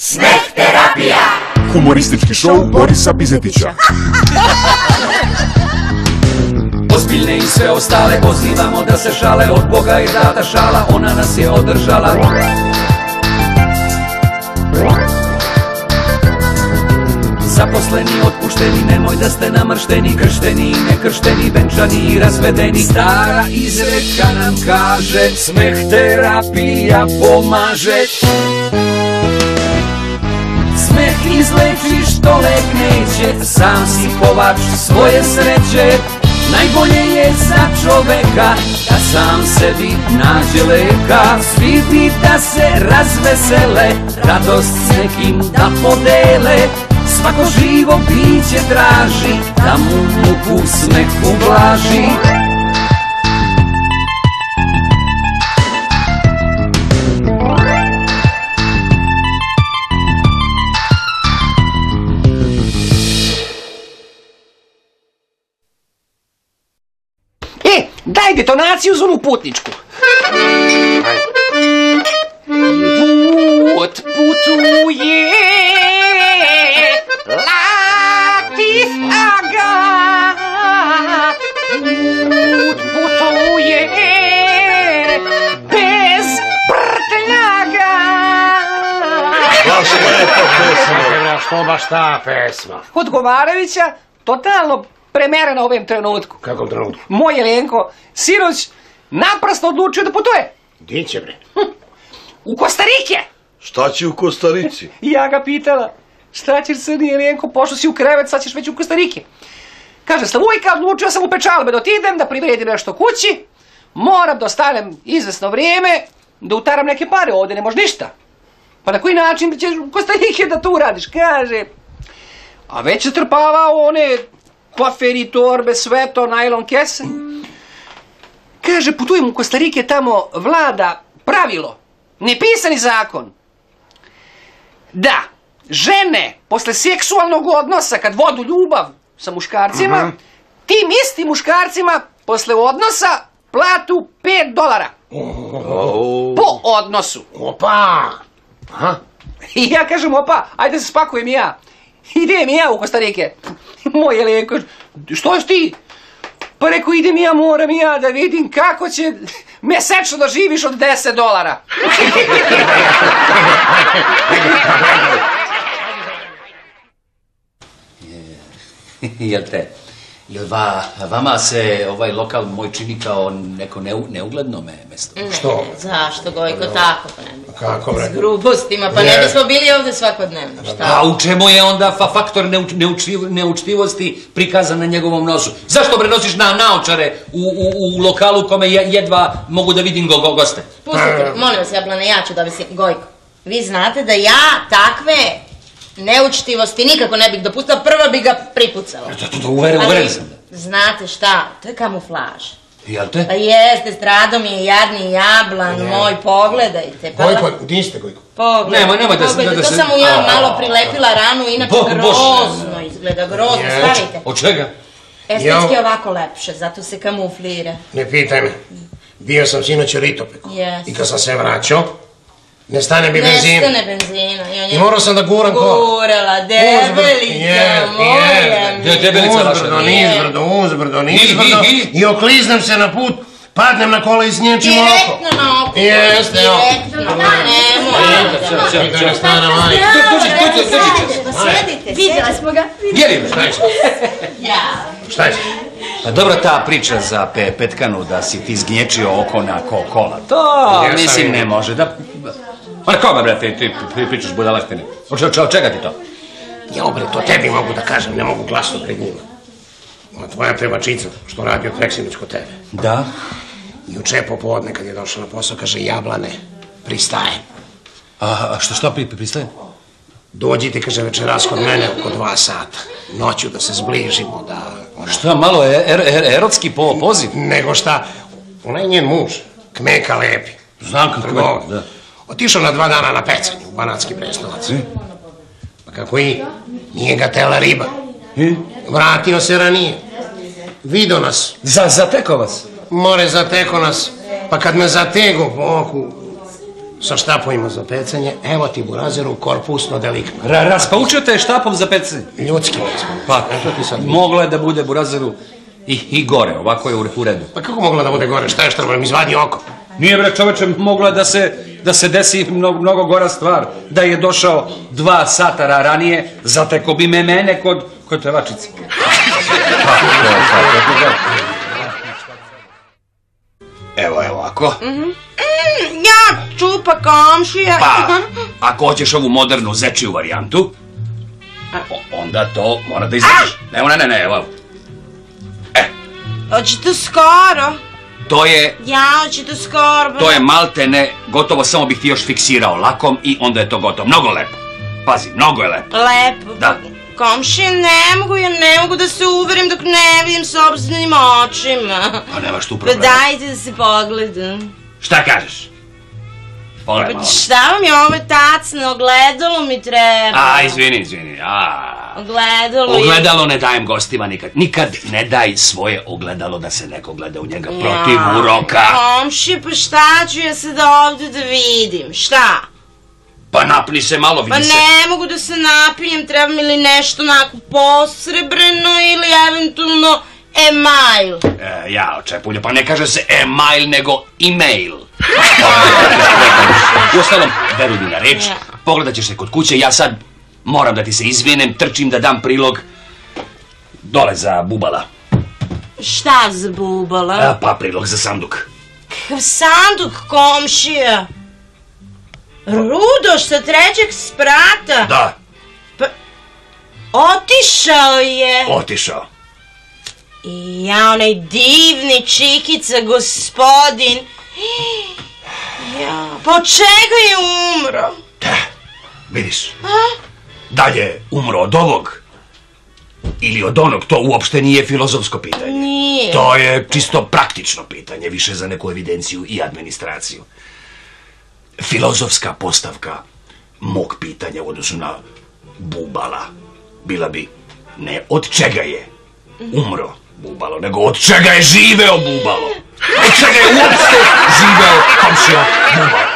Smeh terapija. Humoristički šou Borisa Pizetića. Ozbiljne i sve ostale pozivamo da se šale, od Boga je data šala, ona nas je održala. Zaposleni, otpušteni, nemoj da ste namršteni, kršteni i nekršteni, venčani i razvedeni. Stara izreka nam kaže, smeh terapija pomaže. Smeh izleči što lek neće, sam si kovač svoje sreće. Najbolje je za čoveka da sam sebi nađe leka. Svi bi da se razvesele, radost s nekim da podele. Svako živo biće traži da mu muku smeh ublaži. Daj detonaciju za onu putničku. Put putuje, Latifaga. Put putuje, bez prtljaga. Baš lepa pesma. Što baš ta pesma? Odgovarajuća, totalno premerena u ovom trenutku. Kakvom trenutku? Moj Jelenko, sinoć naprasno odlučio da putuje. Di će bre? U Kostarike. Šta će u Kostarici? I ja ga pitala, šta ćeš crni Jelenko, pošao si u krevet, sad ćeš već u Kostarike. Kaže, Slavujka, odlučio sam u Pečalbe da otiđem, da privredim nešto kući, moram da ostanem izvesno vrijeme, da utaram neke pare, ovdje ne može ništa. Pa na koji način ćeš u Kostarike da to uradiš? Kaže, a već je trpavao one koferi, torbe, sve to, najlon kese. Kaže, putujem u Kostarike, tamo vlada pravilo, nepisani zakon, da žene posle seksualnog odnosa, kad vodu ljubav sa muškarcima, tim istim muškarcima posle odnosa platu $5. Po odnosu. Opa! Aha. I ja kažem, opa, ajde se spakujem i ja. Idem i ja u Kostarike. Moj Jelenko, što još ti? Pa rekao, idem ja, moram i ja da vidim kako će mesečno da živiš od $10. Jel te? Vama se ovaj lokal moj čini kao neko neugledno mesto? Što? Zašto, Gojko, tako? Kako bre? S grubostima, pa ne bismo bili ovdje svakodnevno, šta? A u čemu je onda faktor neučtivosti prikazan na njegovom nosu? Zašto bre nosiš naočare u lokalu kome jedva mogu da vidim goste? Pustite, molim vas, Jablane, ja ću da visim, Gojko. Vi znate da ja takve neučtivosti nikako ne bih dopustila, prvo bih ga pripucala. Uveren sam. Znate šta, to je kamuflaž. Jel te? Pa jeste, strado mi je jadni Jablan moj, pogledajte. Gojko, di ste Gojko? Pogledajte, to sam mu ja malo prilepila ranu, inače grozno izgleda, grozno, stavite. Od čega? Estetski ovako lepše, zato se kamuflira. Ne pitaj me. Bio sam sinoć u Ritopeku. I kad sam se vraćao, ne stane mi benzina. Ne stane benzina. I morao sam da guram kola. Gurala, debelica moja. Debelica vaša. Uzbrdo, nizbrdo. I okliznem se na put, padnem na kola i snječim oko. Direktno na oko. Jeste, direktno na Sjedite, vidjela smo ga. Jeli? Šta je? Pa dobra ta priča za Petkanu da si ti zgnječio oko na kola. To, mislim, ne može da... Ma na kome, brate, ti pričaš budalaštine? Od čega ti to? Ja, bre, to tebi mogu da kažem, ne mogu glasno pred njima. Ona tvoja pevačica, što radi od preksinoć kod tebe. Da? Juče popodne, kad je došla na posao, kaže, Jablane, pristajem. A što pristajem? Dođite, kaže, večeras kod mene oko 2 sata. Noću da se zbližimo, da... Šta, malo erotski poziv? Nego šta, ona je njen muž, Kmeka Lepi. Znam kako, da. Otišao na 2 dana na pecanje u Banatski Prestolac. Pa kako nije ga tela riba. Vratio se ranije. Vidio nas. Zateko vas? More, zateko nas. Pa kad me zatego po oku, sa štapovima za pecanje, evo ti burazeru korpusno deliktno. Raspaučio te štapom za pecanje? Ljudski. Pa, moglo je da bude burazeru i gore, ovako je u redu. Pa kako moglo da bude gore, šta je što mi izvadi oko? Nije bre čoveče, moglo je da se desi mnogo gora stvar, da je došao 2 sata ranije, zateko bi me mene kod pevačice. Evo ovako. Ja, čupa komšija. Pa, ako hoćeš ovu modernu zečiju varijantu, onda to mora da izađeš. Ne, evo. Hoćete skoro? To je... Ja, hoćete skoro. To je malte ne, gotovo, samo bih ti još fiksirao lakom i onda je to gotovo. Mnogo lepo. Pazi, mnogo je lepo. Lepo? Da. Komšije, ja ne mogu da se uverim dok ne vidim sopstvenim očima. Pa nemaš tu problema. Pa dajte da se pogledam. Šta kažeš? Pogledaj malo. Šta vam je ovo tacno? Ogledalo mi treba. Izvini. Ogledalo ne dajem gostima nikad. Nikad ne daj svoje ogledalo da se neko gleda u njega protiv uroka. Komši, pa šta ću ja sad ovdje da vidim? Šta? Pa napni se malo, vidi se. Pa ne mogu da se napijem, treba mi li nešto onako posrebreno ili eventualno email. Čepulja, pa ne kaže se email nego email. U ostalom, veruj mi na reč, pogledat ćeš se kod kuće, ja sad moram da ti se izvinem, trčim da dam prilog dole za bubala. Šta za bubala? Pa prilog za sanduk. Kakav sanduk, komšija? Rudoš sa 3. sprata? Da. Pa, otišao je. Otišao. Ja, onaj divni čikica gospodin. Ja, pa od čega je umro? Da, vidiš. Da je umro od ovog ili od onog, to uopšte nije filozofsko pitanje. Nije. To je čisto praktično pitanje, više za neku evidenciju i administraciju. Filozofska postavka mog pitanja u odnosu na bubala bila bi ne od čega je umro bubalo, nego od čega je živeo bubalo. Od čega je uopšte živeo komšija bubalo.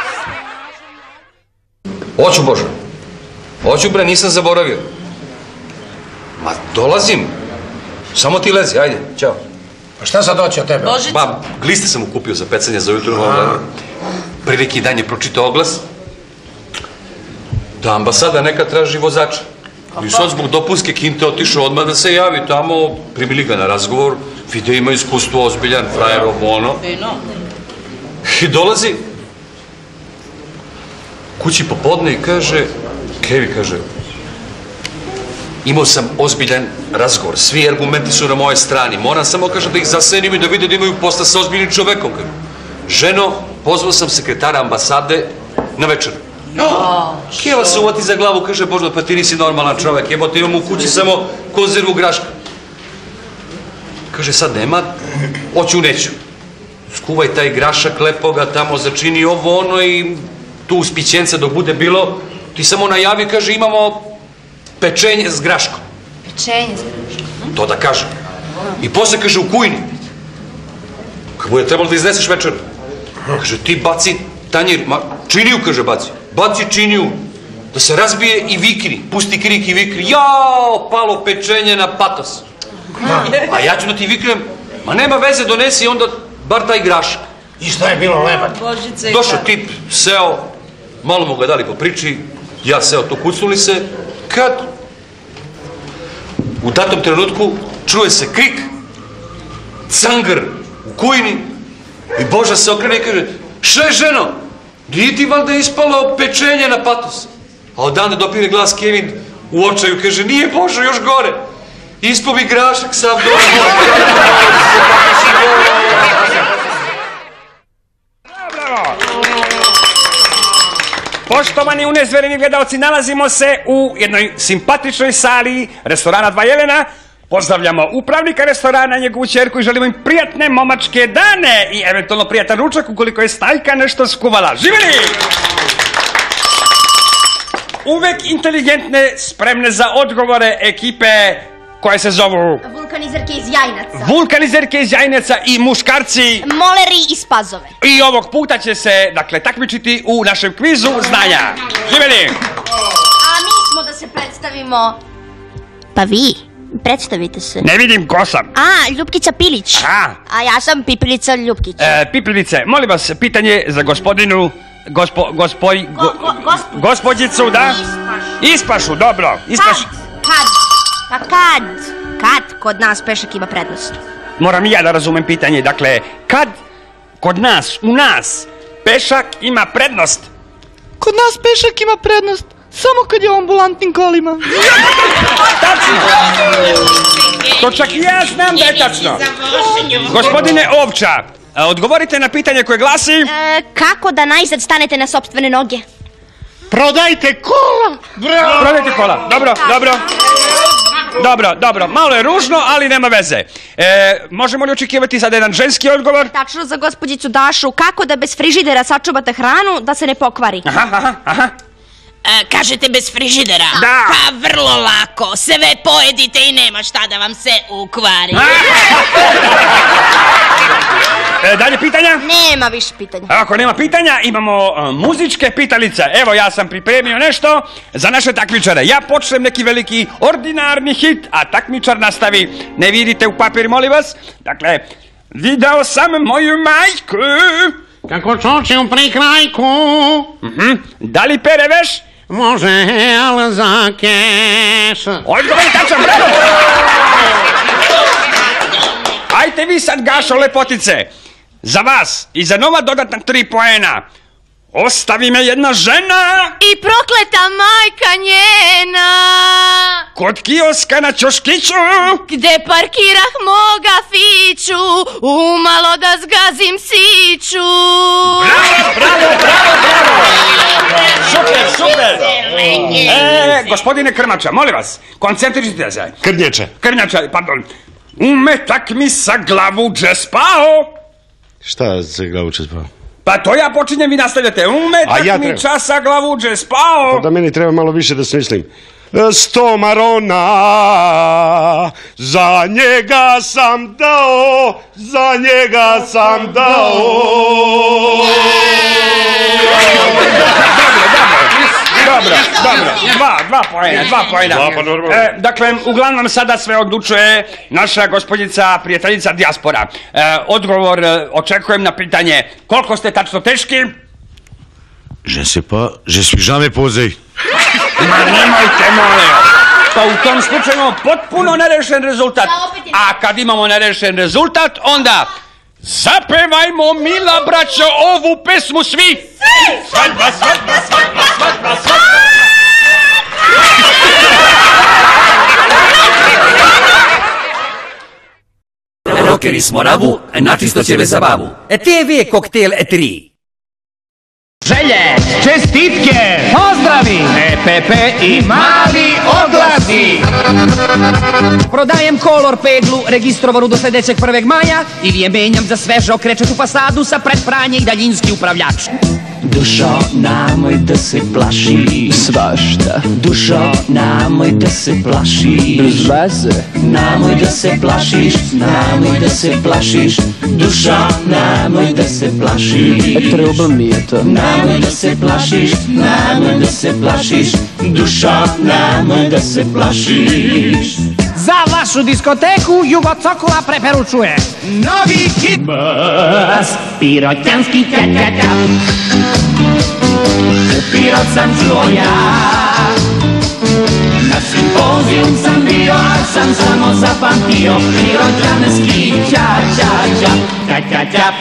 Hoću, Bože. Hoću, bre, nisam zaboravio. Ma, dolazim. Samo ti lezi, ajde, ćao. Pa šta sad doći od tebe? Božica. Ba, gliste sam mu kupio za pecanje za ujutru. Pre neki dan je pročitao oglas da ambasada neka traži vozača. I sad zbog dopunske kinte otišao odmah da se javi tamo, primili ga na razgovor, vide ima iskustvo ozbiljan, frajer, ono. I dolazi kući popodne i kaže, Kevi, kaže, imao sam ozbiljan razgovor, svi argumenti su na moje strani, moram samo, kaže, da ih zasenim i da vide da imaju posla sa ozbiljnim čovekom. Ženo, pozvao sam sekretara ambasade na večer. Keva se uvati za glavu, kaže, Božno, pa ti nisi normalan čovek, jebote, imam u kući samo konzervu graška. Kaže, sad nema, hoću, neću. Skuvaj taj grašak, lepo ga tamo začini ovo, ono i tu uspićenca dok bude bilo, ti samo najavi, kaže, imamo pečenje s graškom. Pečenje s graškom? To da kaže. I posle, kaže, u kujni. Kako je trebalo da izneseš večer? Kaže, ti baci tanjir, činiju, kaže, baci činiju, da se razbije i vikri, pusti krik i vikri, jao, palo pečenje na patos. A ja ću da ti viknem, ma nema veze, donesi onda bar taj grašak. I šta je bilo lebat? Došao tip, seo, malo mu ga dali po priči, ja seo, to kucnuli se, kad u datom trenutku čuje se krik, cangr u kujni i Boža se okrene i kaže, šta je, ženo, nije ti valjda ispalo pečenje na patos? A odande dopire glas Kevin u očaju, kaže, nije, Božo, još gore, ispao mi grašak sav dobro. Poštovani unezvereni gledalci, nalazimo se u jednoj simpatičnoj sali restorana Dva Jelena. Pozdravljamo upravnika restorana, njegovu ćerku i želimo im prijatne momačke dane i eventualno prijatan ručak ukoliko je Stajka nešto skuvala. Živjeli! Uvek inteligentne, spremne za odgovore ekipe koje se zovu vulkanizerke iz Jajnaca. Vulkanizerke iz Jajneca i muškarci. Moleri iz Pazove. I ovog puta će se, dakle, takmičiti u našem kvizu znanja. Živjeli! A mi smo da se predstavimo. Pa vi, predstavite se. Ne vidim ko sam. A, Ljupkica Pilić. A ja sam Pipilica Ljupkić. Pipilice, molim vas, pitanje za gospodinu... Gospođicu, da? Ispašu, dobro. Kad kod nas pešak ima prednost? Moram i ja da razumem pitanje, dakle, kad kod nas, u nas, pešak ima prednost? Kod nas pešak ima prednost samo kad je u ambulantnim kolima. Tačno! To čak i ja znam da je tačno. Gospodine Ovča, odgovorite na pitanje koje glasi... Kako da najzad stanete na sopstvene noge? Prodajte kola! Bravo! Prodajte kola, dobro, malo je ružno, ali nema veze. Možemo li očekivati sada jedan ženski odgovor? Tačno za gospođicu Dašu, kako da bez frižidera sačuvate hranu da se ne pokvari? Aha. Kažete bez frižidera? Da. Pa vrlo lako, sve pojedite i nema šta da vam se ukvari. Dalje pitanja? Nema više pitanja. Ako nema pitanja, imamo muzičke pitalice. Evo, ja sam pripremio nešto za naše takmičare. Ja počnem neki veliki ordinarni hit, a takmičar nastavi. Ne vidite u papir, molim vas. Dakle, video sam moju majku. Kako čočem pri krajku. Da li pere veš? Može, ali za keš. Odgovor je tačan, bravo! Ajte vi sad, Gašo, lepotice. Za vas i za nova dodatna 3 poena. Ostavi me jedna žena. I prokleta majka njena. Kod kioska na Ćoškiću. Gde parkirah moga fiću. Umalo da zgazim siću. Bravo. Super. Gospodine Krmača, molim vas, koncentrišite se. Krnjača, pardon. Umetak mi sa glavu dže spao. Šta se glavu dže spao? Pa to ja počinjem, vi nastavljate. Umetak mi časa glavu dže spao. Pa da meni treba malo više da smislim. 100 marona, za njega sam dao. Dobro. Dva poena. Dakle, uglavnom sada sve odlučuje naša gospođica, prijateljica dijaspora. Odgovor očekujem na pitanje koliko ste tačno teški? Je sais pas, je suis jamais posé. Ma nemojte, molim. Pa u tom slučaju imamo potpuno nerešen rezultat. A kad imamo nerešen rezultat, onda zapevajmo, mila braćo, ovu pesmu svi. Svadba. Rokeri smo ravu, načisto će za bavu. TV Koktel 3. Želje, čestitke, pozdravi, EPP i mali oglasi. Prodajem kolor peglu, registrovanu do sljedećeg 1. maja, ili je menjam za sveže okrećetu fasadu sa predpranje i daljinski upravljač. Dušo, namoj da se plaši svašta. Dušo, namoj da se plaši bez veze. Namoj da se plašiš. Dušo, namoj da se plašiš. Problem mi je to. Namoj da se plašiš. Dušo, namoj da se plašiš. Za vašu diskoteku Jugo Cokula preporučuje novi hit Bas, pirotjanski tja. Pirot sam čuo ja. Na simpozijum sam bio, a sam samo zapamtio pirotjanski tja.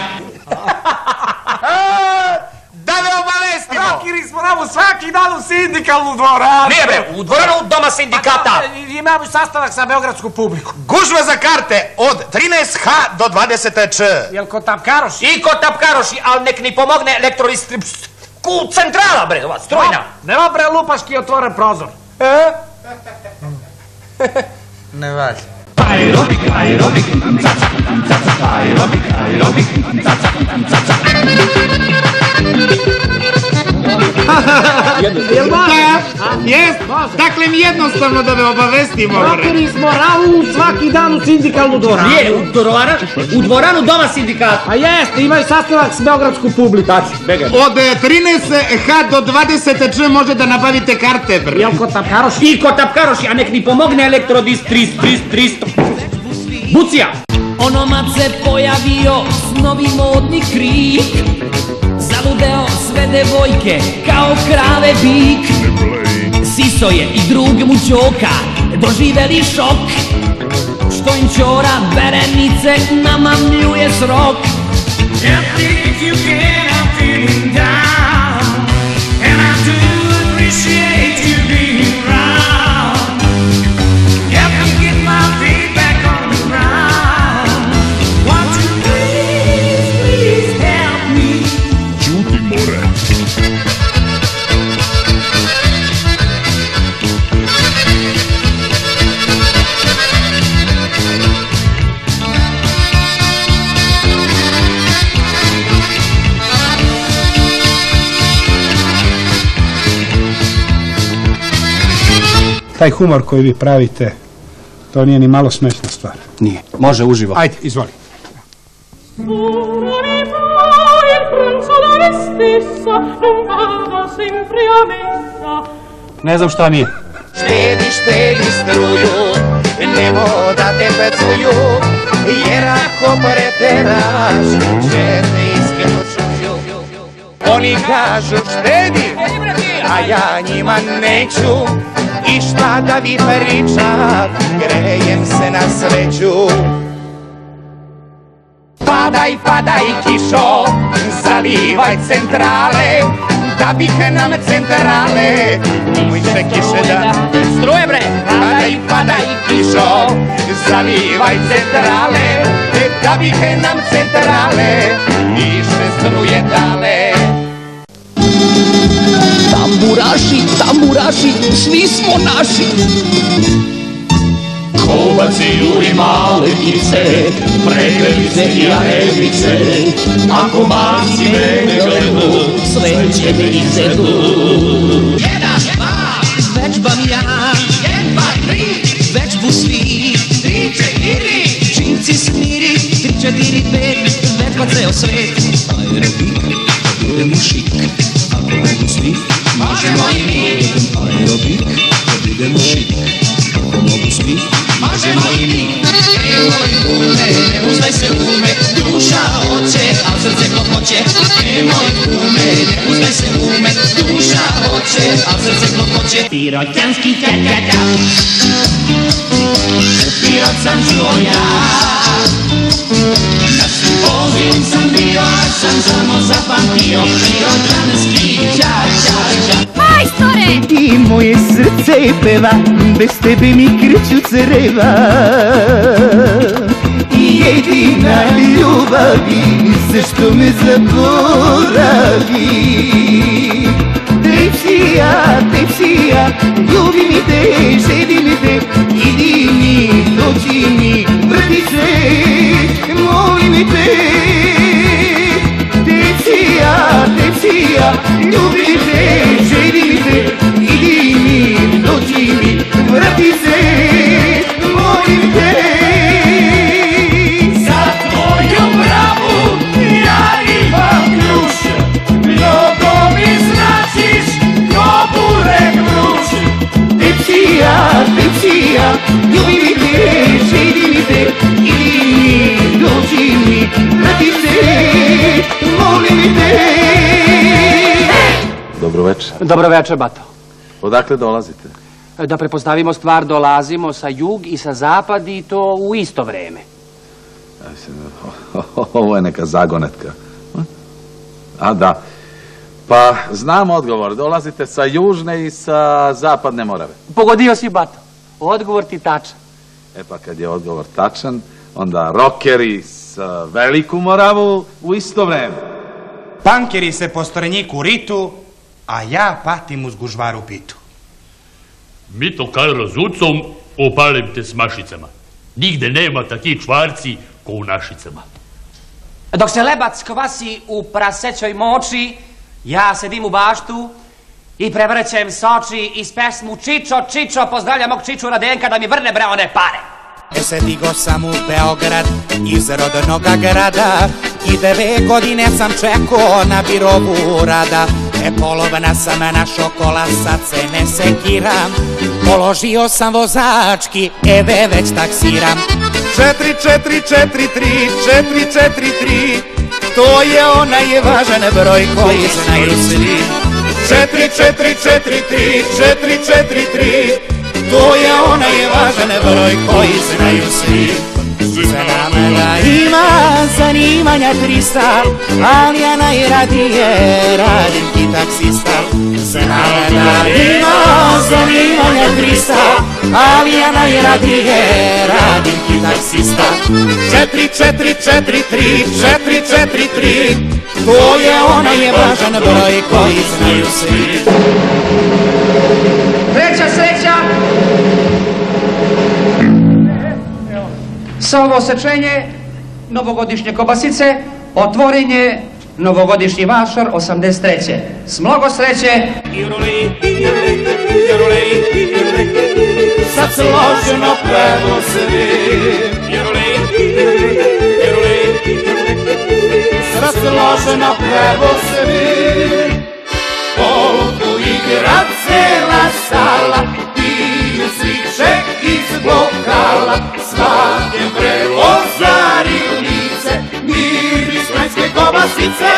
Da ne obavestimo! Rokeri smo namo svaki dan u sindikalnu dvoranu. Nije bre, u dvoranu Doma sindikata. Imamo sastanak sa beogradsku publiku. Gužva za karte od 13H do 20Č. Jel kod Tapkaroši? I kod Tapkaroši, ali nek ni pomogne centrala bre, ova strojna. Nema bre lupaški otvoren prozor. Ne valj. Aerobik, Jel' Jest? Dakle, mi jednostavno da me obavestimo. Rokeri smo ravu svaki dan u sindikalnu dvoranu. Nije, u dvoranu Doma sindikata. A jeste, imaju sastavak s beogradsku publiku. Od 13H do 20Č može da nabavite karte, bre. Jel kod Tapkaroši? I kod Tapkaroši, a nek mi pomogne elektrodis 300. Bucija! Onomad se pojavio s novi modni krik, zaludeo sve devojke kao krave bik. Siso je i drug mu Đoka doživeli šok, što im Ćora berenice namamljuje srok. Taj humor koji vi pravite, to nije ni malo smešna stvar. Nije. Može uživo. Ajde, izvoli. Ne znam šta nije. Štedi struju, nemo da te pecuju, jer ako preteraš, će te iskreno čuju. Oni kažu štedi, a ja njima neću, i šta da vi pričat, grejem se na sreću. Padaj kišo, zalivaj centrale, da bih nam centrale, umojše kiše da... Struje bre! Padaj kišo, zalivaj centrale, da bih nam centrale, više struje dale. Tamburaši, svi smo naši. Kovaci i malekice, preglevice i arebice, ako marci mene gledu, sve će me izvedu. 1, 2, već bam ja, 1, 2, 3, već bu svi, 3, 4, činci smiri, 3, 4, 5, već pa ceo svet. Aerobik, da budemo šik, ako mogu svi, možemo i mi. Aerobik, da budemo šik, ako mogu svi, možemo i mi. Nemoj kume, ne uzdaj se ume, duša hoće, a srce klopoće. Nemoj kume, ne uzdaj se ume, duša hoće, a srce klopoće. Piroćanski ća-ća-ća, Pirot sam čuo ja. Na simpozijum sam bio, a sam samo zapamtio piroćanski ća-ća-ća. Majstore! I moje srce peva, bez tebe mi kreću creva. I jedina ljubavi, zašto me zaboravi. Tepsija, ljubi mi te, želi mi te, idi mi, dođi mi, vrti se, molim mi te. Tepsija, ljubi mi te, želi mi te, idi mi, dođi mi, vrati se, molim te. Za tvoju bravu ja imam ključ, mnogo mi značiš ko burek vruć. Tepsija, ljubi mi te, želi mi te, idi mi, dođi mi, vrati se, molim mi te. Dobro večer. Dobro večer, bato. Odakle dolazite? Da prepostavimo stvar, dolazimo sa jug i sa zapad i to u isto vreme. Ovo je neka zagonetka. A da. Pa znam odgovor. Dolazite sa južne i sa zapadne Morave. Pogodio si, bato. Odgovor ti tačan. E pa kad je odgovor tačan, onda rokeri sa veliku Moravu u isto vreme. Pankeri se po Storenjiku ritu, a ja patim uz Gužvaru pitu. Mi to kad razucom opalim te s mašicama. Nigde nema takih čvarci ko u našicama. Dok se lebac kvasi u prasećoj moči, ja sedim u baštu I prevrćem s oči iz pesmu Čičo, Čičo, pozdravljam mog Čiču Radenka da mi vrne bre one pare. Stigo sam u Beograd iz rodnoga grada i 9 godine sam čekao na birovu rada. Polovna sam našo kola, sad se ne sekiram, položio sam vozački, već taksiram. 4443, to je onaj važan broj koji znaju svi. 4443, to je onaj važan broj koji znaju svi. Znam da ima zanimanja 300, ali ja najradije radim ti taksista. Znam da ima zanimanja 300, ali ja najradije radim ti taksista. 4443, to je onaj važan broj koji znaju svi. Treća sreća! Savosečenje novogodišnje kobasice, otvorenje novogodišnji vašar 83. S mnogo sreće! Sad složeno plevo svi, sad složeno plevo svi. Polku igra cela sala, piju svi ček iz bokala. Svakem prevozari lice, miris kranjske kobasice.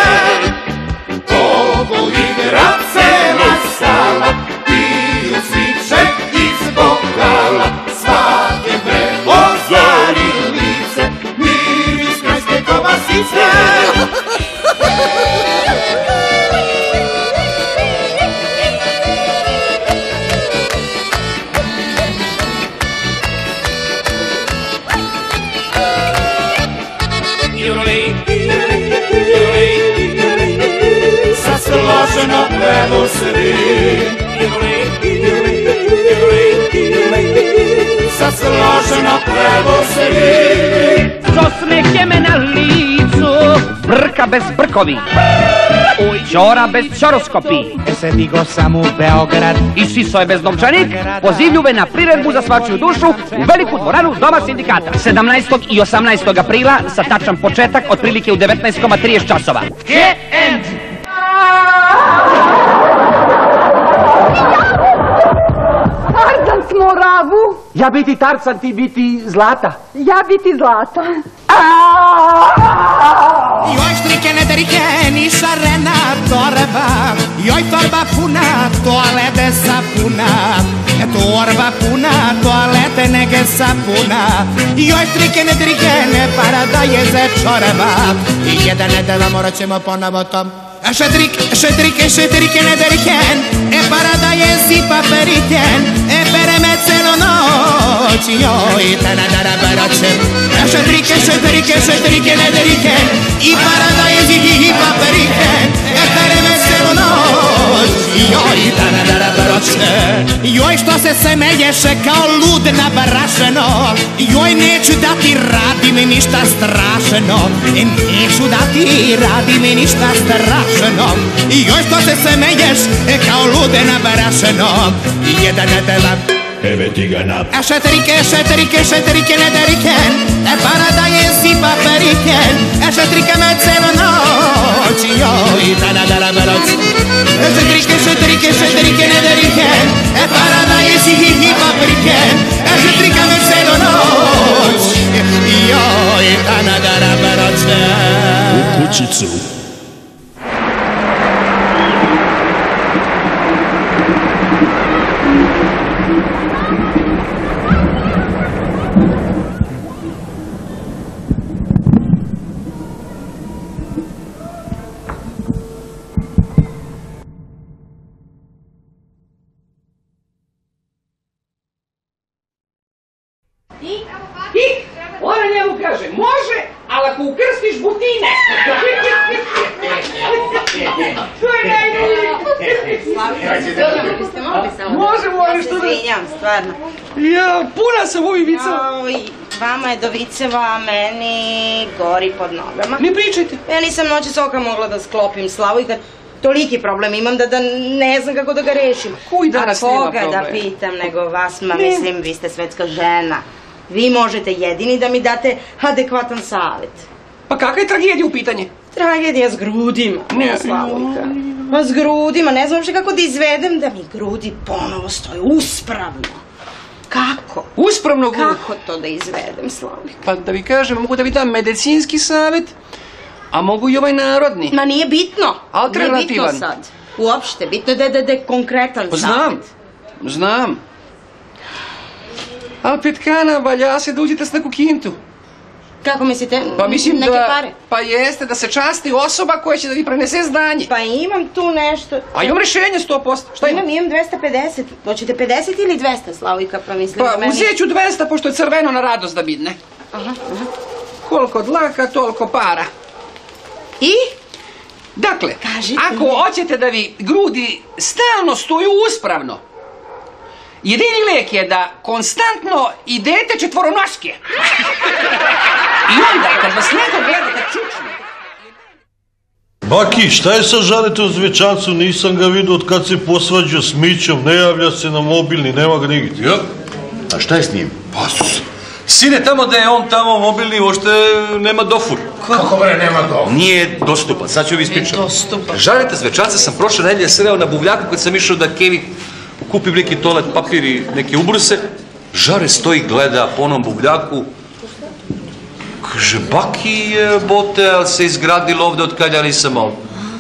Polku igra cela sala, piju svi ček iz bokala. Svakem prevozari lice, miris kranjske kobasice. Složeno plevo svi, sad složeno plevo svi. S osmeheme na licu, brka bez brkovi, ćora bez ćoroskopi. Stigo sam u Beograd i siso je bez novčanik, pozivljuve na priredbu za svačiju dušu u veliku dvoranu Doma sindikata. 17. i 18. aprila sa tačan početak otprilike u 19,30 časova. GND! Tarzan smo Ravu. Ja biti Tarzan, ti biti Zlata. Ja biti Zlata. Joj štrike nedrike, ni šarena torba. Joj torba puna, toalete sapuna. Torba puna, toalete nege sapuna. Joj štrike nedrike, ne para da je ze čorba. I jedan nedela morat ćemo ponovo tom. Šetrike nederiken, para da je zipa periken. Pere me celo noć, joj tana dara baračem. Šetrike nederiken, para da je zipa periken. Pere me celo noć, joj tana dara baračem. Joj što se smeješ kao lud na barašeno. Joj neću da ti radim ništa strašno. Neću da ti radim ništa strašno. Joj što se smeješ kao lude na barašeno. Jedan nedela Eve ti ga nap. Šetrike nederiken, para da je zipa periken. Šetrike me celo noć, joj tana dara barač. Šetrike nederiken, para da je zipa periken. Šetrike me celo noć, joj tana dara barač. U kućicu. Ona njemu kaže, može, ali ako ukrstiš butine. To je najbolji. Možemo ali što da... Izvinjam, stvarno. Ja, puna sam ovih viceva. Vama je do viceva, a meni gori pod nogama. Ne pričajte. Ja nisam noći soka mogla da sklopim slavu i kad Toliki problem imam da ne znam kako da ga rešim. Kuj danas nema koga problema? da pitam nego vas, mislim, vi ste svetska žena. Vi možete jedini da mi date adekvatan savjet. Pa kakva je tragedija u pitanje? Tragedija s grudima, Slavojka. Pa s grudima, ne znam uopšte kako da izvedem da mi grudi ponovo stoje uspravno. Kako? Uspravno grud? Kako to da izvedem, Slavojka? Pa da vi kažem, mogu da vi dam medicinski savjet, a mogu i ovaj narodni. Ma nije bitno. Alternativan. Nije bitno sad. Uopšte, bitno je da je konkretan savjet. Znam. Ali Petkana, valja se da uđete s neku kintu. Kako mislite? Pa mislim neke pare? Pa jeste, da se časti osoba koja će da vi prenese znanje. Pa imam tu nešto. A imam rešenje 100%. Šta imam? Imam 250. Hoćete 50 ili 200, Slavojka, pa mislim da Pa meni... uzet ću 200, pošto je crveno na radost da bidne. Aha. Koliko dlaka, toliko para. I? Dakle, ako hoćete da vi grudi stalno stoju uspravno, jedini lek je da konstantno idete četvoronoške. I onda, kad vas neko gleda da čučne... Baki, šta je sa Žaretom Zvečancu? Nisam ga vidio od kad se posvađao s Mićom, ne javlja se na mobilni, nema ga nigdje. Jo, a šta je s njim? Pa, sine, tamo da je on tamo mobilni, uopšte nema dofur. Kako bre nema dofur? Nije dostupan, sad ću vi ispričati. Žareta Zvečanca sam prošle nedelje sreo na buvljaku kad sam išao da Kevi kupim neki toalet papir i neke ubruse. Žare stoji, gleda po onom buvljaku. Kaže, Baki je bote, ali se izgradilo ovde od kad ja nisam ovde.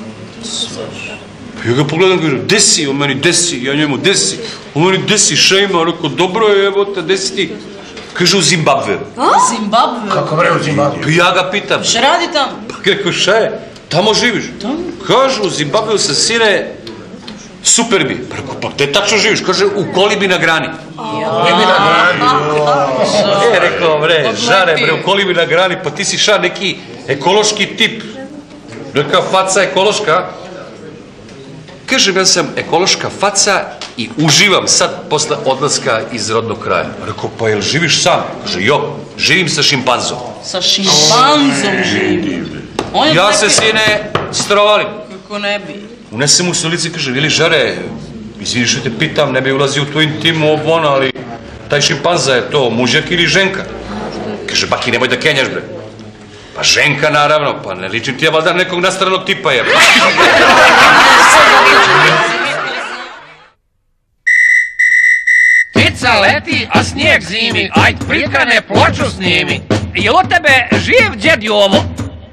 Ja ga pogledam, kaže, desi, on meni desi, ja njemu desi. On meni desi, šejma, rekao, dobro je, jebote, desi ti. Kaže, u Zimbabve. Zimbabve? Kako bre u Zimbabve? Pa ja ga pitam. Šta radi tamo? Pa rekao, šta je? Tamo živiš? Kaže, u Zimbabve sa sine, super mi. Pa rekao, pa gde tačno živiš? Kaže, u kolibi na grani. Kolibi na grani? Rekao, bre, Žare, bre, u kolibi na grani, pa ti si šta, neki ekološki tip. Neka faca ekološka. Kažem, ja sam ekološka faca i uživam sad posle odlaska iz rodnog kraja. Rekao, pa jel živiš sam? Kaže, jo, živim sa šimpanzom. Sa šimpanzom živim? Ja se, sine, strovalim. Kako ne bi? Unesem mu se u lice i kaže, vili Žare, izvini što te pitam, ne bi ulazio u tvoj intimu obon, ali taj šimpanza je to mužjak ili ženka? Kaže, Baki, nemoj da kenjaš, bre. Pa ženka, naravno, pa ne ličim ti ja valjda nekog nastranog tipa, je. Ptica leti, a snijeg zimi, ajd pritkane ploču snimi. Jel od tebe živ djed Jovo?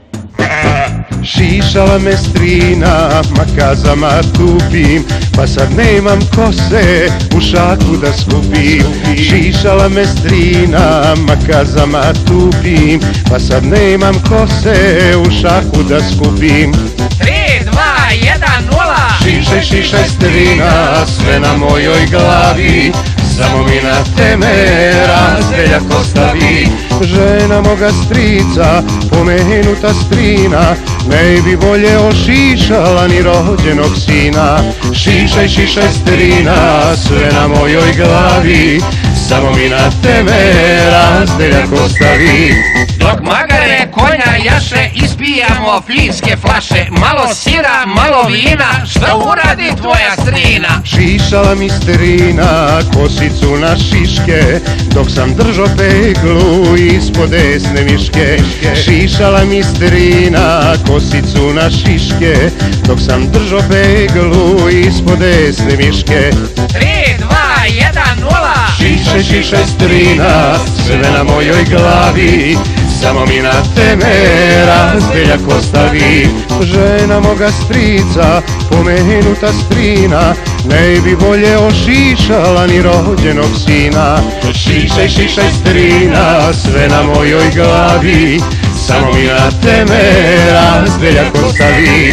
Šišala me strina, makazama tupim, pa sad nemam kose u šaku da skupim. Šišala me strina, makazama tupim, pa sad nemam kose u šaku da skupim. 3, 2, 1, 0. Šišaj, šišaj strina, sve na mojoj glavi, samo mi na teme razdeljak ostavi. Žena moga strica, pomenuta strina, ne bi bolje ošišala ni rođenog sina. Šišaj, šišaj strina, sve na mojoj glavi, samo mi na teme razdeljak ostavi. Dok magare konja jaše, ispijamo flinske flaše. Malo sira, malo vina, šta uradi tvoja strina? Šišala mi strina, kosicu na šiške, dok sam držao peglu ispod desne miške. Šišala mi strina, kosicu na šiške, dok sam držao peglu ispod desne miške. 3, 2, 1, 0. Šišaj, šišaj strina, sve na mojoj glavi, samo mi na teme razdeljak ostavi. Žena moga strica, pomenuta strina, ne bi bolje ošišala ni rođenog sina. Šišaj, šišaj strina, sve na mojoj glavi, samo mi na teme razdeljak ostavi.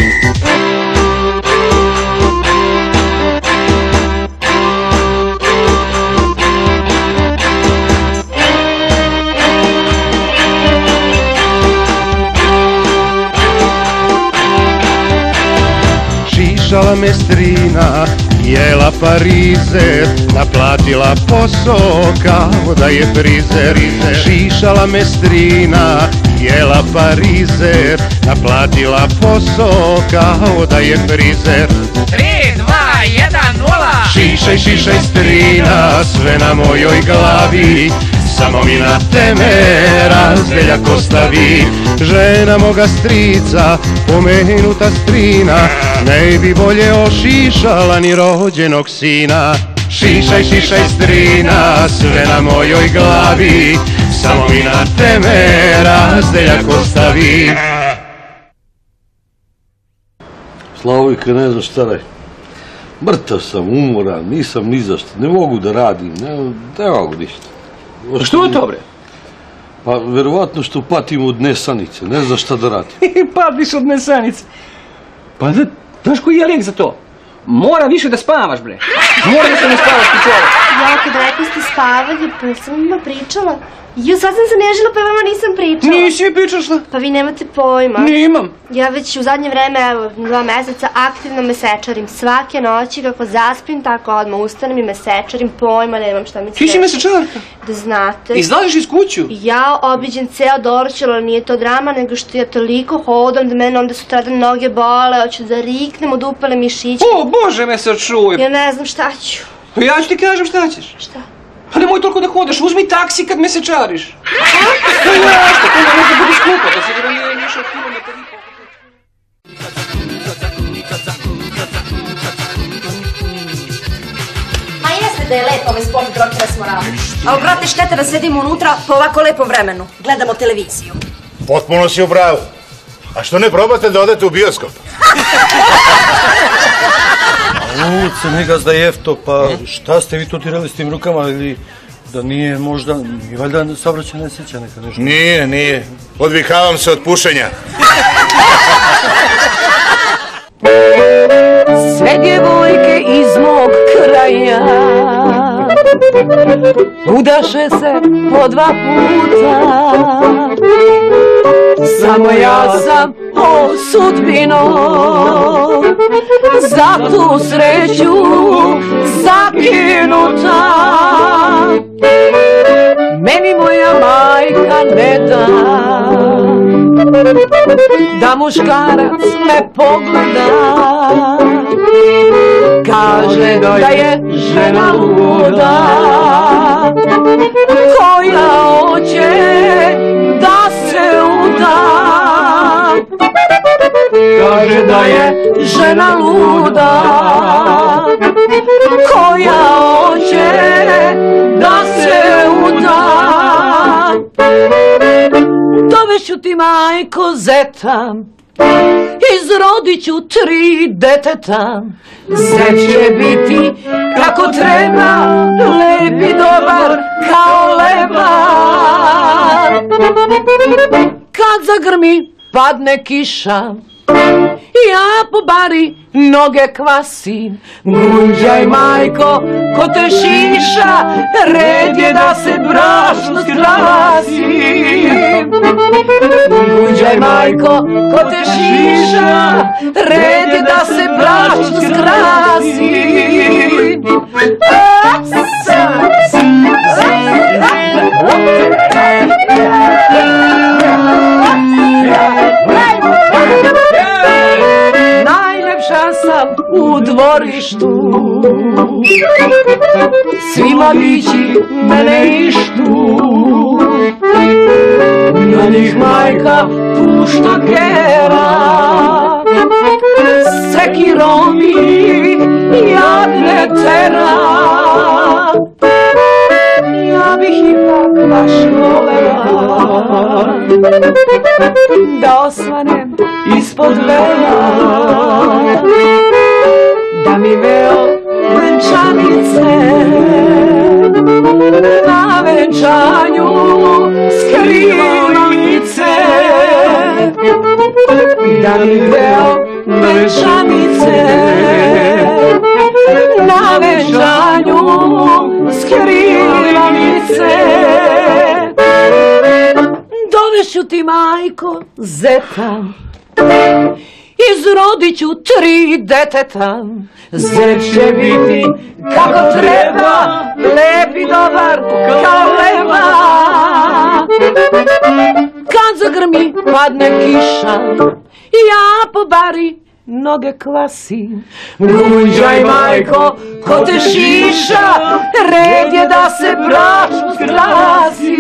Šišala me strina, jela parizer, naplatila posao kao da je frizer. Šišala me strina, jela parizer, naplatila posao kao da je frizer. 3, 2, 1, 0. Šišaj, šišaj strina, sve na mojoj glavi, samo mi na teme razdeljak ostavi. Žena moga strica, pomenuta strina, ne bi bolje ošišala ni rođenog sina. Šišaj, šišaj strina, sve na mojoj glavi, samo mi na teme razdeljak ostavi. Slavojka, ne znam šta radi. Mrtav sam, umoran, nisam ni zašto, ne mogu da radim, ne mogu ništa. Što je to, bre? Pa, verovatno što patim od nesanice, ne znam šta da radim. Patiš od nesanice. Pa, znaš koji je lijek za to? Mora više da spavaš, bre. Mora da se ne spavaš kod čovjek. Ja kad rekli ste spavanje, pa sam ima pričala. Jo, sad sam se nežila, pa vama nisam pričala. Nisi mi pričala šta? Pa vi nemate pojma. Nemam. Ja već u zadnje vreme, evo, 2 meseca, aktivno mesečarim. Svake noći kako zaspim, tako odmah ustanem i mesečarim, pojma nemam šta mi se... Ti si mesečarka? Da znate. Izlaziš iz kuću? Ja obiđem ceo Dorćol, ali nije to drama, nego što ja toliko hodam da mene onda sutradan noge bole, hoću da riknem od upale mišiće. O, Bože me sačuj. Ja ne znam šta ću. Pa ja ću ti kažem šta ćeš. Šta? Pa nemoj toliko da hodaš, uzmi taksi kad mesečariš. Pa ja, što to ne može biti skupo, to sigurno nije više od kilometra i Ma jeste da je lepo ovaj sport Drokera s Moravom. Ali, brate, šteta da sedimo unutra po ovako lepom vremenu. Gledamo televiziju. Potpuno si u pravu. A što ne probate da odete u bioskop? Ulice, ne gazda jefto, pa šta ste vi to dirali s tim rukama ili da nije možda, nije valjda saobraćajna nesreća neka nešto? Nije. Odvikavam se od pušenja. Sve djevojke iz mog kraja udaše se po 2 puta. Samo ja sam o sudbino za tu sreću zakinuta. Meni moja majka ne da da muškarac me pogleda. Kaže da je žena luda koja hoće da se uda. Kaže da je žena luda koja hoće da se uda. Dovešću ti majko zeta, izrodit ću 3 deteta. Zet će biti kako treba, lep i dobar kao leba. Kad zagrmi, padne kiša, ja po bari noge kvasim. Gunđaj majko, ko te šiša, red je da se brašno skrasi. Gunđaj majko, ko te šiša, red je da se brašno skrasi. Najlepša sam u dvorištu, svima bići mene ištu. Na njih majka pušta kera, sekirom ih jadne tera. Ja bih ipak baš volela da osvanem ispod vela, da mi veo venčanice na venčanju skrivanice. Da mi veo venčanice na venčanju skrivanice. Dovešću ti majko zeta, izrodit ću 3 deteta. Zet će biti kako treba, lep i dobar kao leva. kad zagrmi, padne kiša, ja po bari noge klasim. Gunđaj, majko, ko te šiša, red je da se braću skrasi.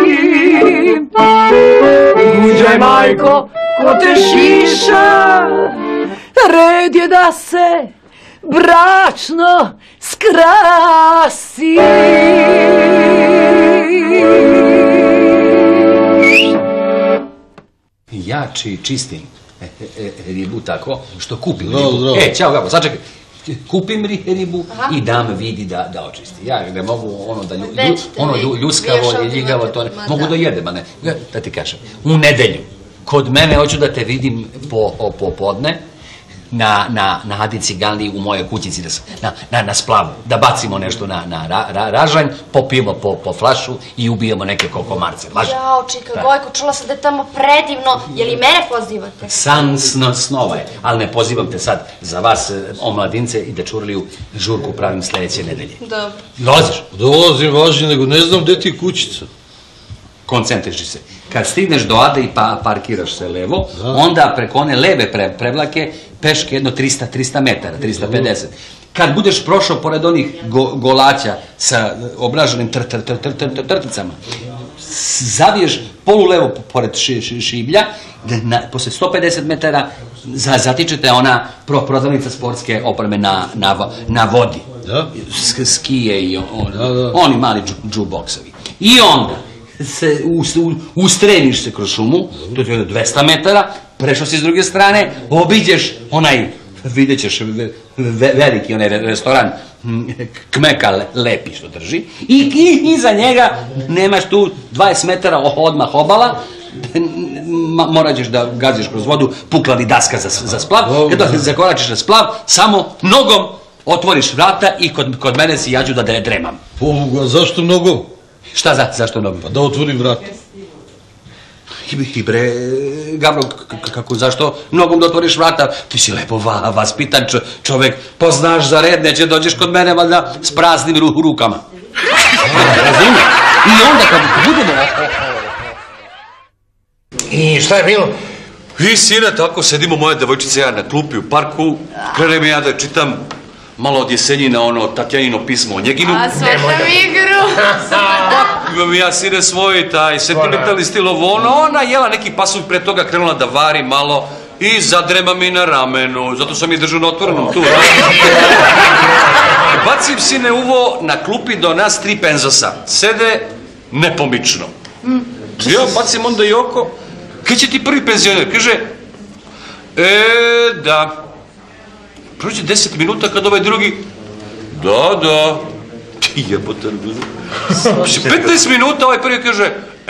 Gunđaj, majko, ko te šiša, red je da se bračno skrasi. Ja čistim ribu tako što kupim ribu. Ćao Gabo, sad čekaj. Kupim ribu i dam vidi da očisti. Ja ne mogu ono ljuskavo i ljigavo, to ne mogu da jedem, a ne. Da ti kažem, u nedelju kod mene hoću da te vidim popodne na Adi Ciganliji u mojoj kućici, na splavu, da bacimo nešto na ražanj, popijemo po flašu i ubijemo neke komarce. Jao, čika, Gojko, čula sam da je tamo predivno, je li mene pozivate? San snova je, ali ne pozivam te sad za vas, omladince, i da Čurliju žurku pravim sljedeće nedelje. Dobro. Dolaziš? Dolazim, važno, nego ne znam gde ti je kućica. Koncentriši se. Kad stigneš do Ade i parkiraš se levo, onda preko one leve prevlake peške jedno 300 metara, 350. Kad budeš prošao pored onih golaća sa obraženim trticama, zaviješ polulevo pored šiblja, posle 150 metara zatičete ona prodavnica sportske opreme na vodi. Skije i oni mali džuboksovi. I onda ustremiš se kroz šumu, to je 200 metara, prešao si s druge strane, obiđeš onaj, vidjet ćeš veliki onaj restoran Kmeka Lepi što drži, i iza njega nemaš tu 20 metara odmah obala, morat ćeš da gaziš kroz vodu, puklani daska za splav, kada zakoračiš na splav, samo nogom otvoriš vrata i kod mene si jađu da dremam. Zašto nogom? Šta zašto nogom? Pa da otvorim vrata. I bre, Gavro, kako, zašto nogom da otvoriš vrata? Ti si lepo vaspitan čovek, poznaš za red, neće dođeš kod mene valjda s praznim rukama. Razumiješ? I onda kad budemo... I šta je bilo? I sine, tako sedimo moja devojčica ja na klupi u parku, krenem ja da čitam malo od Jesenjina, ono Tatjanino pismo o Njeginu. A svatam igru. Imam ja sine svoj taj sentimentalni stil ona jela neki pasulj pre toga, krenula da vari malo i zadrema mi na ramenu, zato sam je držao na otvorenom tu. Bacim sine uvo na klupi do nas 3 penzosa, sede nepomično. Ja bacim onda i oko, kad će ti prvi penzioner? Kaže, da. Prođe 10 minuta kad ovaj drugi, da. Ti jebote, 15 minuta ovaj prvi kaže,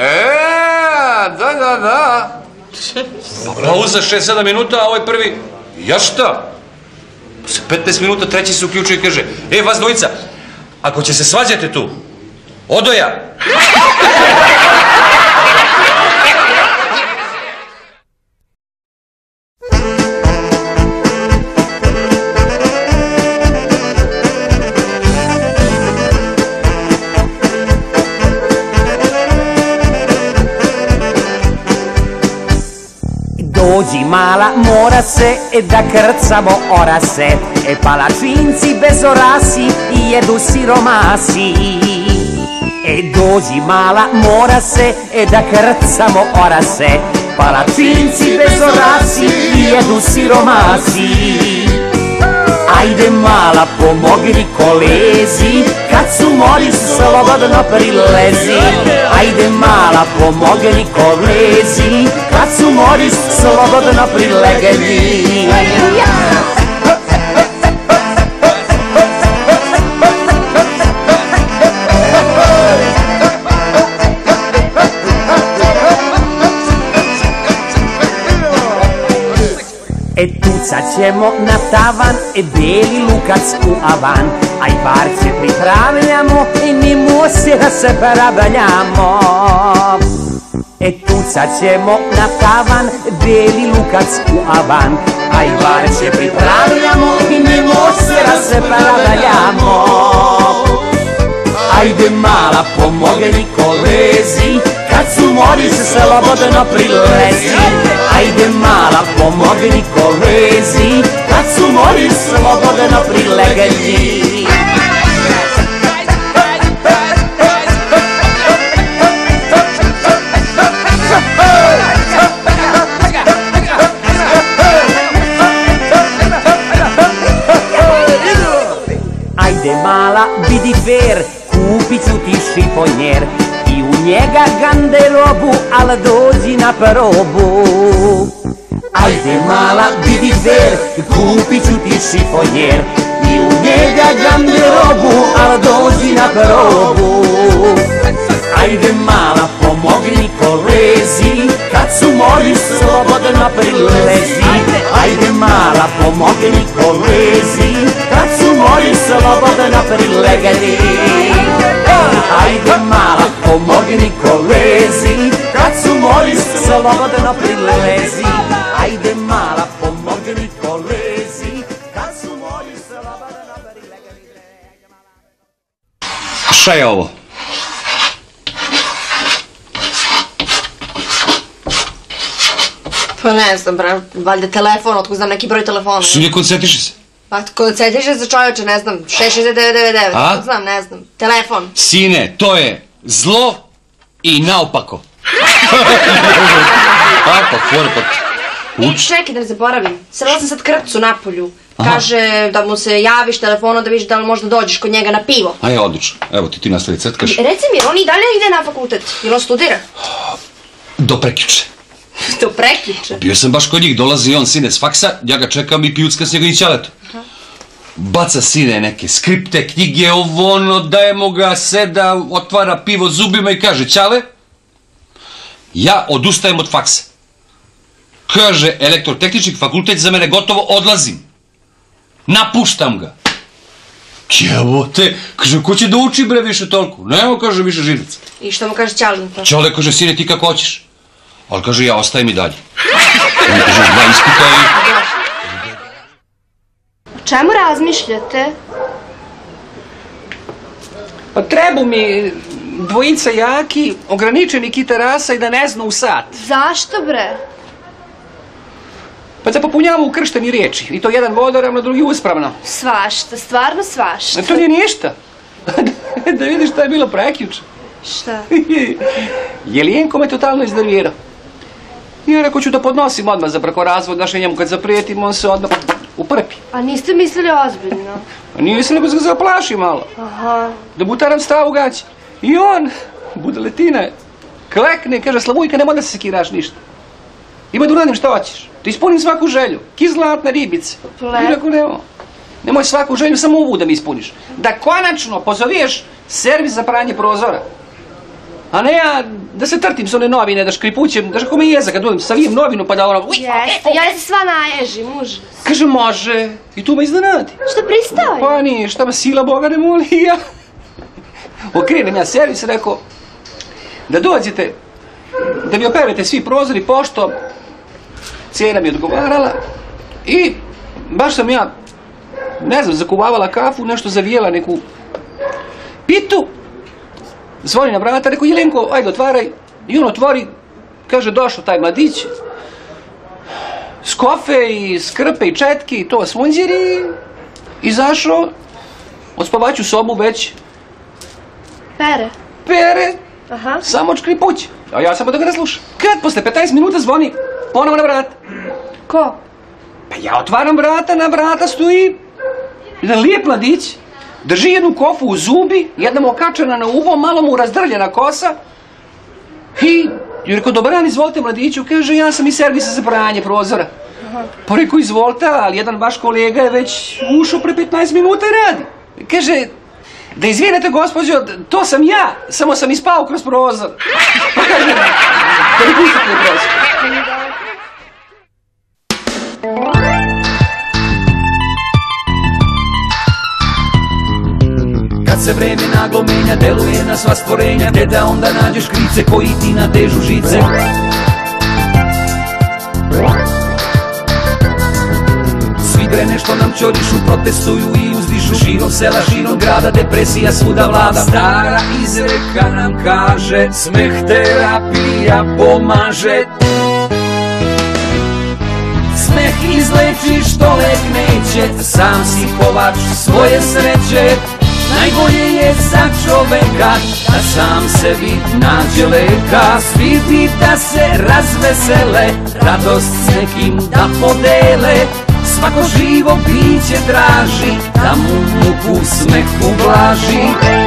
da. Pauza 6-7 minuta, a ovaj prvi, ja šta? 15 minuta treći se uključuje i kaže, vas dvojica, ako će se svađate tu, odo ja. Dođi mala, mora se da krcamo orase, palačinci bez orasi i jedu siromasi. Dođi mala, mora se da krcamo orase, palačinci bez orasi i jedu siromasi. Ajde mala, pomogni kolezi, kad su mori slobodno prilezi. Ajde mala, pomogni kolezi, kad su mori slobodno prilegni. Tucat ćemo na tavan, beli lukac u avan, aj barce pripravljamo i mi musira se pravljamo. Tucat ćemo na tavan, beli lukac u avan, aj barce pripravljamo i mi musira se pravljamo. Ajde mala, pomogni kolezi, kad su mori se slobodno prilezi. Ajde mala, pomogni kolezi, kad su mori slobodno prilezi. Ajde mala, vidi fer, kupit ću ti šiponjer i u njega ganderobu, al dođi na probu. Ajde mala, vidi fer, kupit ću ti šiponjer i u njega ganderobu, al dođi na probu. Ajde mala, pomogni kolezi, kad su mori slobodno prilezi. Ajde mala, pomogni kolezi, kad su mori slobodno prilezi. Ajde mala, pomogni kolezi, kad su mori slobodno prilezi. Ajde mala, pomogni kolezi, kad su mori slobodno prilezi. Šta je ovo? Pa ne znam, valjda telefon, otko znam neki broj telefona. Svi koncentriši se. Pa koncentriši se čovječe, ne znam, 66999, A? znam, ne znam, telefon. Sine, to je zlo i naopako. Tako, Nič, neki da ne zaboravim. Srela sam sad Krpcu napolju. Kaže da mu se javiš telefonom da vidiš da li možda dođeš kod njega na pivo. Aj, odlično. Evo ti nastavi crtkaš. Reci mi, on i dalje ide na fakultet? Ili on studira? Do prekjuče. Do prekjuče? Bio sam baš kod njih, dolazi on sine s faksa, ja ga čekam i pijucka s njega i ćaletu. Baca sine neke skripte, knjige, ovo ono, dajemo ga, seda, otvara pivo zubima i kaže, ćale, ja odustajem od faksa. Kaže, elektrotehnički fakultet za mene gotovo, odlazim. Napuštam ga. Evo te, kaže, ko će da uči bre više toliko? Nemo, kaže, više živnica. I što mu kaže Ćale? Ćale kaže, sine, ti kako hoćeš. Ali kaže, ja ostajem i dalje. On kaže, 2 ispita i... O čemu razmišljate? Pa trebu mi dvojica jaki, ograničeni kitarasa i da ne zna u sat. Zašto bre? Pa da popunjavamo ukršteni riječi. I to jedan vodoravno, drugi uspravno. Svašta, stvarno svašta. To nije ništa. Da vidiš šta je bilo prekjuče. Šta? Jelijenko me totalno iznervirao. I ja rekao ću da podnosim odmah za brakorazvod, znaš, njemu kad zaprijetim, on se odmah uprpi. A niste mislili ozbiljno? A nisam, nego se ga zaplaši malo. Aha. Da butaram stavu gaći. I on, budaletina, klekne, kaže, Slavujka, nemoj da se sekiraš ništa. Ima da uradim što hoćeš. Da ispunim svaku želju. Ki zlatna ribica. I rekao, nemoj svaku želju, samo ovu da mi ispuniš. Da konačno pozoviješ servis za pranje prozora. A ne ja da se trtim s one novine, da škripućem, da kako me jeza kad dođem, savijem novinu pa da ono... Jeste, ja se sva naježim, užas. Kaže, može. I tu me iznenadi. Što pristao je? Pa nije, šta me sila Boga ne moli i ja. Okrenem ja servis i rekao, da dođete, da mi operete svi prozori, pošto cijena mi odgovarala i baš sam ja, ne znam, zakuvavala kafu, nešto zavijela neku pitu, zvoni na vrata, rekao, Jelenko, ajde otvaraj, i on otvori, kaže, došao taj mladić, s kofe i skrpe i četke i to smunđeri, izašao, ospavaću sobu već. Pere, samo škripuć, a ja samo da ga ne slušam. Kad posle 15 minuta zvoni, ponovo na vrata. Ko? Pa ja otvaram vrata, na vrata stoji jedan lijep mladić, drži jednu kofu u zubi, jedna mu okačena na uvo, malo mu razdrljena kosa i rekao, dobar dan, izvolite mladiću, kaže, ja sam iz servisa za pranje prozora. Pa rekao, izvolite, ali jedan vaš kolega je već ušao pre 15 minuta i radi. Kaže, da izvinete gospođo, to sam ja, samo sam ispao kroz prozor. Pa kaže, da ne pustite mi prozor. Kad se vreme naglo menja, deluje na sva stvorenja, gde da onda nađeš krice koji ti natežu žice. krene što nam ćorišu, protestuju i uzdišu širom sela, širom grada, depresija svuda vlada. Stara izreka nam kaže, smeh terapija pomaže. Smeh izleči što lek neće, sam si kovač svoje sreće. Najbolje je za čoveka da sam sebi nađe leka. Sviti da se razvesele, radost s nekim da podele. Svako živo biće traži da mu muku smeh ublaži.